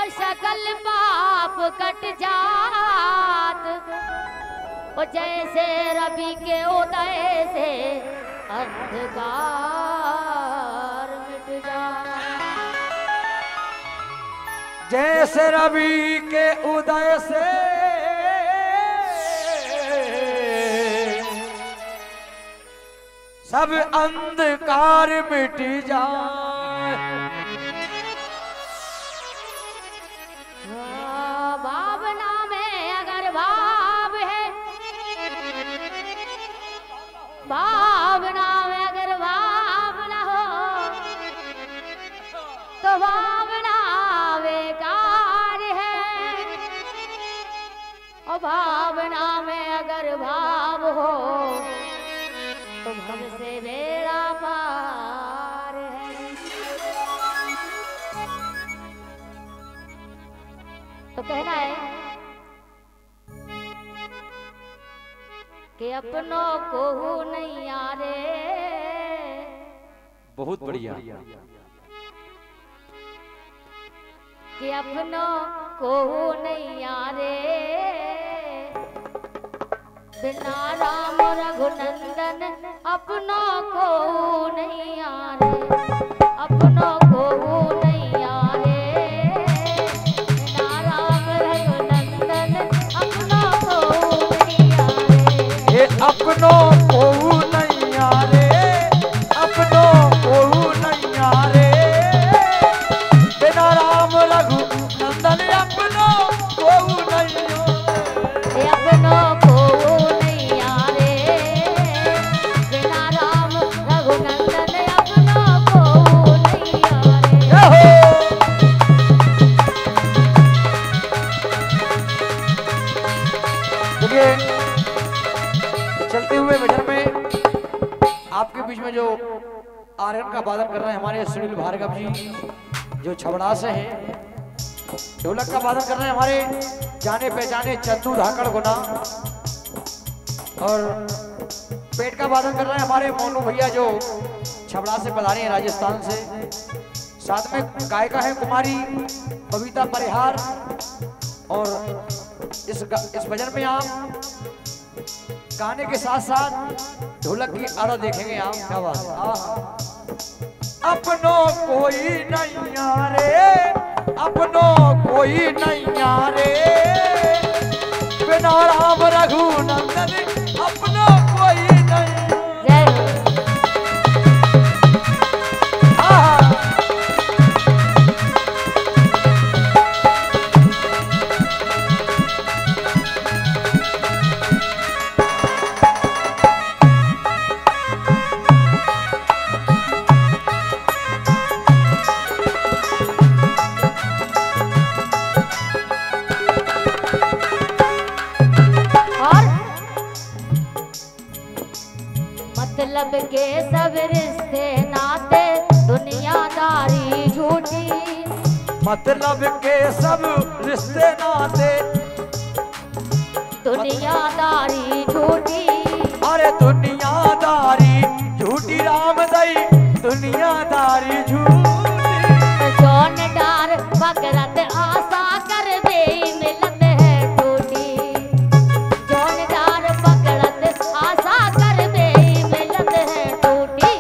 और सकल पाप कट जात, और जैसे रवि के उदय से अंधकार मिट जाए। जैसे रवि के उदय से सब अंधकार मिट जाए। भावना में अगर भाव है, भावना में अगर भाव न हो तो भावना बेकार है, और भावना में अगर भाव हो तो भव से बेड़ा पार है। तो कहना है कि अपनों को नहीं यारे। बहुत बढ़िया। कि अपनों को नहीं यारे, बिना राम रघुनंदन अपनों को नहीं यारे, अपनों को नहीं यारे, बिना राम रघुनंदन अपनों को नहीं यारे। ये अपनों को नहीं यारे, अपनों को नहीं यारे, बिना राम रघुनंदन अपनों को नहीं यारे। ये अपनों को नहीं यारे, बिना राम रघुनंदन अपनों को नहीं यारे। देखिए चलते हुए भजन में आपके बीच में जो आर्यन का वादन कर रहे हैं हमारे सुनील भार्गव जी, जो छबड़ा से हैं। ढोलक का वादन कर रहे हैं हमारे जाने पहचाने चंदू धाकड़ गुना, और पेट का वादन कर रहे हैं हमारे मोनू भैया जो छबड़ा से पधारे हैं राजस्थान से। साथ में गायिका है कुमारी बबीता परिहार। और इस भजन में आप गाने के साथ साथ ढोलक की आड़ा देखेंगे आप। क्या बात है। अपनों कोई नहीं यारे, अपनों कोई नहीं यारे, बिना राम रघुनंदन अपनों कोई नहीं। जय हो। मतलब के सब रिश्ते नाते दुनियादारी झूठी, मतलब के सब रिश्ते नाते दुनियादारी झूठी। अरे दुनियादारी झूठी राम दई, दुनियादारी झूठी। जौन डार बकरत आशा कर दे मिलत है टूटी, जौन डार बकरत आशा कर दे मिलत है टूटी।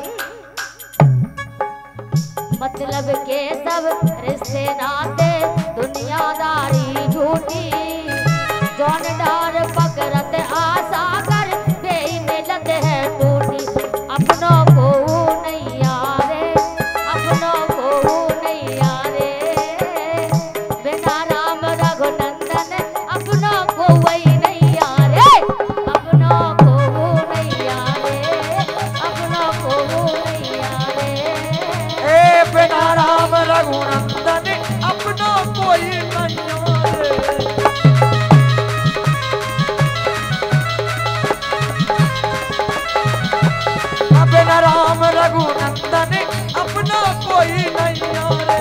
मतलब के सब रिश्ते नाते दुनियादारी झूठी, जौन डार बकरत आशा कर दे मिलत है टूटी। अपनों को नहीं यारे, अपनों को नहीं यारे, बिना राम रघुनंदन अपनों को वही नहीं यारे, अपनों को नहीं यारे, अपनों को नहीं यारे। ए बिना राम रघुनंदन अपनों कोई नहीं यारे। बिना राम रघुनंदन अपना कोई नहीं यारे।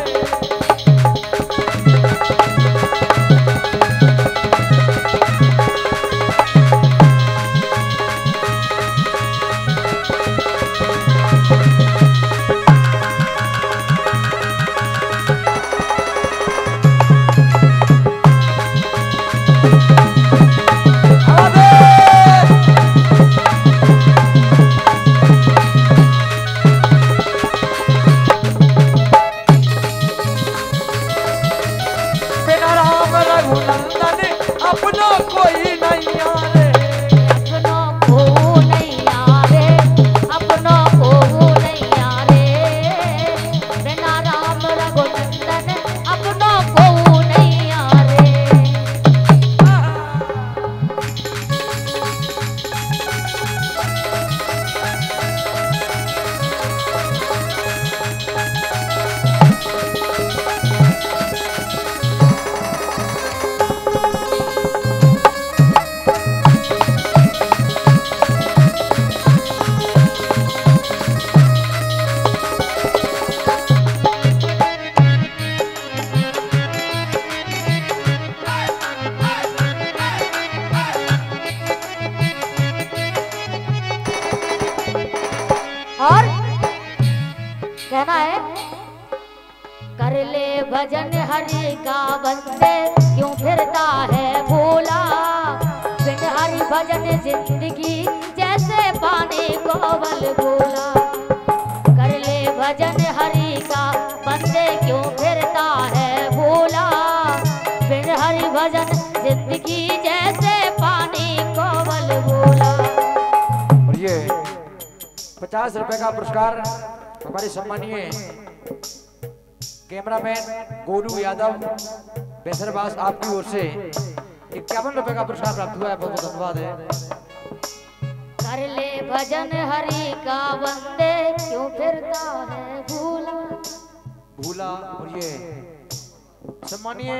कहना है कर ले भजन हरि का बंदे क्यों फिरता है भोला, बिन हरि भजन जिंदगी जैसे पानी को बल भोला। कर ले भजन हरि का बंदे क्यों फिरता है भोला, बिन हरि भजन जिंदगी जैसे पानी को बल भोला। और ये 50 रुपए का पुरस्कार हमारे सम्मानीय कैमरामैन गोलू यादव बेसरबाज आपकी ओर से 51 रुपए का पुरस्कार प्राप्त हुआ है। बहुत बहुत धन्यवाद है। कर ले भजन हरि का बंदे क्यों फिरता है भूला भूला। और ये सम्मानीय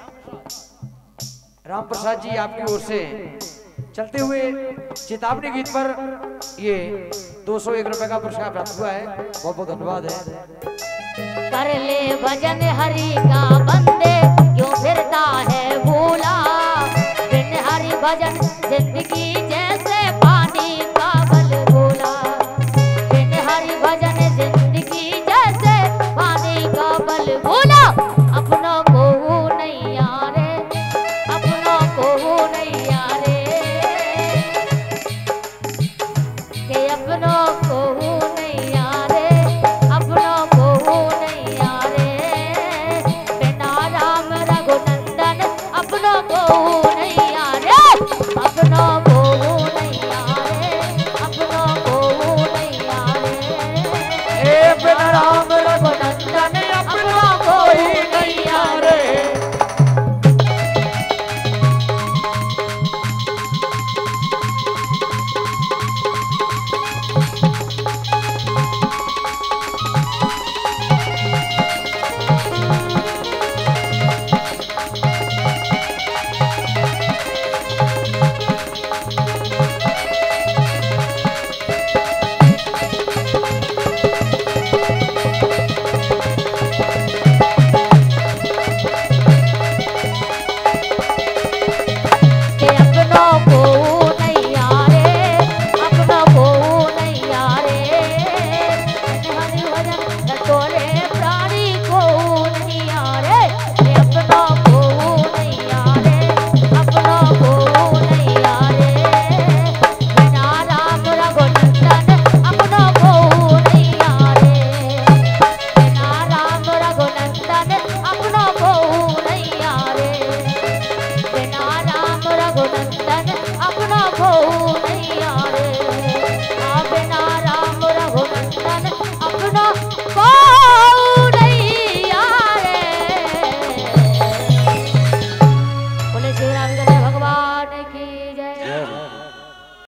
राम प्रसाद जी आपकी ओर से चलते हुए चेतावनी गीत पर ये 201 रुपए का पुरस्कार प्राप्त हुआ है। बहुत बहुत धन्यवाद है। कर ले भजन हरि का बंदे क्यों फिरता है भूला, बिन हरि भजन जिंदगी जैसे पानी का बल भोला। बिन हरि भजन जिंदगी जैसे पानी का बल भोला। अपनों को नहीं यारे, अपनों को नहीं यारे, के अपनों को नहीं यारे, अपनों को नहीं यारे, बिना राम रघुनंदन अपनों को नहीं यारे, अपनों को नहीं यारे, अपनों को नहीं यारे, बिना राम